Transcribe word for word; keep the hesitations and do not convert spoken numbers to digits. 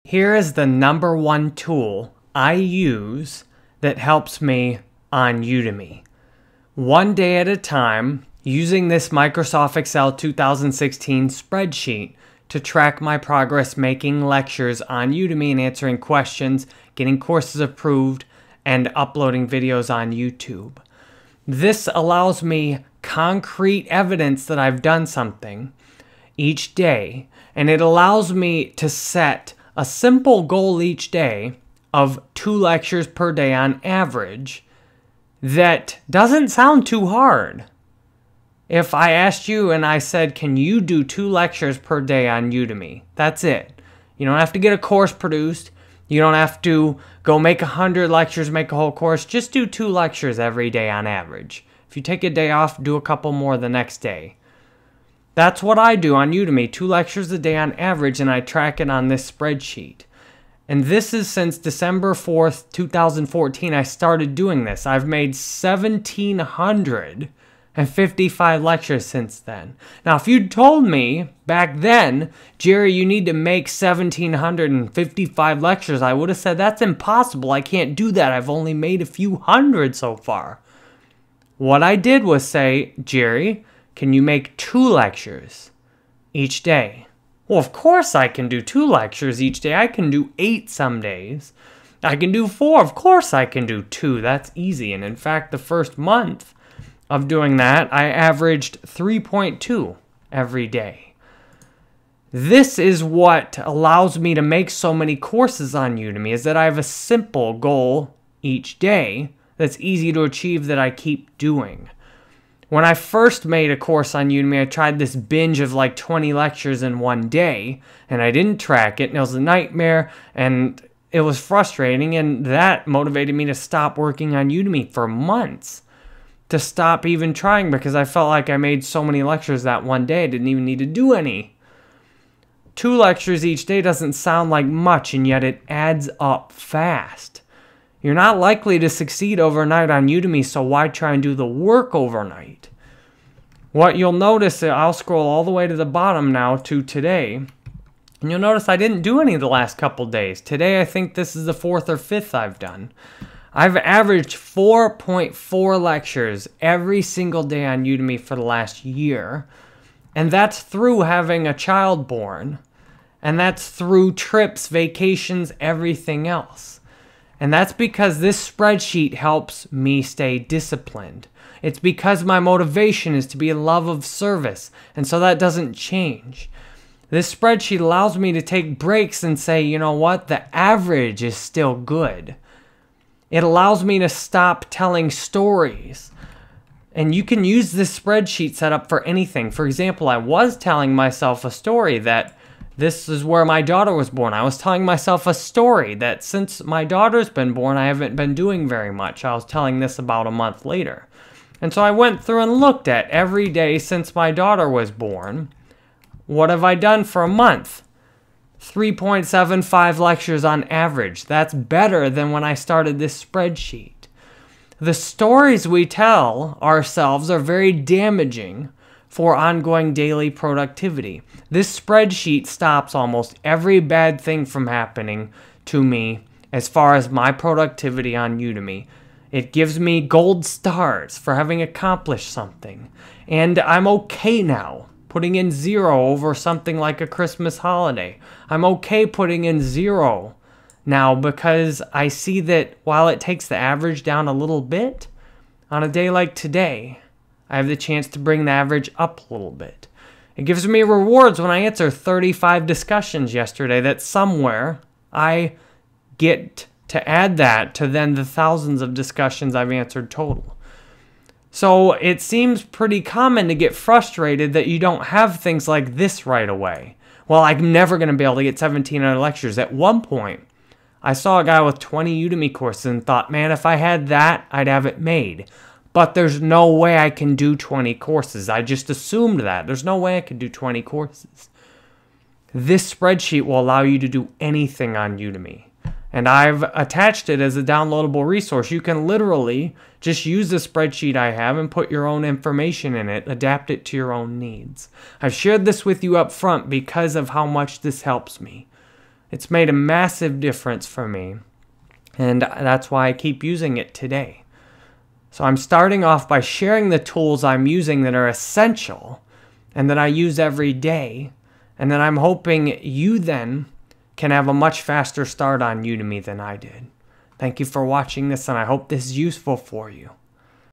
Here is the number one tool I use that helps me on Udemy. One day at a time, using this Microsoft Excel two thousand sixteen spreadsheet to track my progress making lectures on Udemy and answering questions, getting courses approved, and uploading videos on YouTube. This allows me concrete evidence that I've done something each day, and it allows me to set a simple goal each day of two lectures per day on average that doesn't sound too hard. If I asked you and I said, can you do two lectures per day on Udemy? That's it. You don't have to get a course produced. You don't have to go make a hundred lectures, make a whole course. Just do two lectures every day on average. If you take a day off, do a couple more the next day. That's what I do on Udemy, two lectures a day on average, and I track it on this spreadsheet. And this is since December fourth, two thousand fourteen, I started doing this. I've made one thousand seven hundred fifty-five lectures since then. Now, if you'd told me back then, Jerry, you need to make one thousand seven hundred fifty-five lectures, I would have said, that's impossible. I can't do that. I've only made a few hundred so far. What I did was say, Jerry, can you make two lectures each day? Well, of course I can do two lectures each day. I can do eight some days. I can do four. Of course I can do two. That's easy. And in fact, the first month of doing that, I averaged three point two every day. This is what allows me to make so many courses on Udemy, is that I have a simple goal each day that's easy to achieve that I keep doing. When I first made a course on Udemy, I tried this binge of like twenty lectures in one day, and I didn't track it, and it was a nightmare, and it was frustrating, and that motivated me to stop working on Udemy for months, to stop even trying, because I felt like I made so many lectures that one day, I didn't even need to do any. Two lectures each day doesn't sound like much, and yet it adds up fast. You're not likely to succeed overnight on Udemy, so why try and do the work overnight? What you'll notice, I'll scroll all the way to the bottom now to today, and you'll notice I didn't do any the last couple days. Today, I think this is the fourth or fifth I've done. I've averaged four point four lectures every single day on Udemy for the last year, and that's through having a child born, and that's through trips, vacations, everything else. And that's because this spreadsheet helps me stay disciplined. It's because my motivation is to be a love of service, and so that doesn't change. This spreadsheet allows me to take breaks and say, you know what, the average is still good. It allows me to stop telling stories. And you can use this spreadsheet setup for anything. For example, I was telling myself a story that this is where my daughter was born. I was telling myself a story that since my daughter's been born, I haven't been doing very much. I was telling this about a month later. And so I went through and looked at every day since my daughter was born. What have I done for a month? three point seven five lectures on average. That's better than when I started this spreadsheet. The stories we tell ourselves are very damaging for ongoing daily productivity. This spreadsheet stops almost every bad thing from happening to me as far as my productivity on Udemy. It gives me gold stars for having accomplished something. And I'm okay now putting in zero over something like a Christmas holiday. I'm okay putting in zero now because I see that while it takes the average down a little bit, on a day like today, I have the chance to bring the average up a little bit. It gives me rewards when I answer thirty-five discussions yesterday that somewhere I get to add that to then the thousands of discussions I've answered total. So it seems pretty common to get frustrated that you don't have things like this right away. Well, I'm never going to be able to get seventeen hundred lectures. At one point, I saw a guy with twenty Udemy courses and thought, man, if I had that, I'd have it made. But there's no way I can do twenty courses. I just assumed that. There's no way I could do twenty courses. This spreadsheet will allow you to do anything on Udemy. And I've attached it as a downloadable resource. You can literally just use the spreadsheet I have and put your own information in it, adapt it to your own needs. I've shared this with you up front because of how much this helps me. It's made a massive difference for me, and that's why I keep using it today. So I'm starting off by sharing the tools I'm using that are essential and that I use every day, and then I'm hoping you then can have a much faster start on Udemy than I did. Thank you for watching this, and I hope this is useful for you.